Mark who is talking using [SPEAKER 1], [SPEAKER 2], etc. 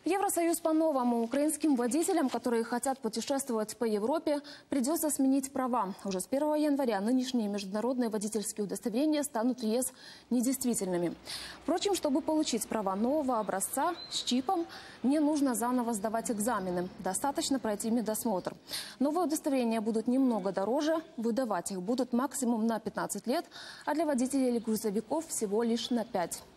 [SPEAKER 1] Евросоюз по-новому. Украинским водителям, которые хотят путешествовать по Европе, придется сменить права. Уже с 1 января нынешние международные водительские удостоверения станут в ЕС недействительными. Впрочем, чтобы получить права нового образца с чипом, не нужно заново сдавать экзамены. Достаточно пройти медосмотр. Новые удостоверения будут немного дороже. Выдавать их будут максимум на 15 лет, а для водителей или грузовиков всего лишь на 5.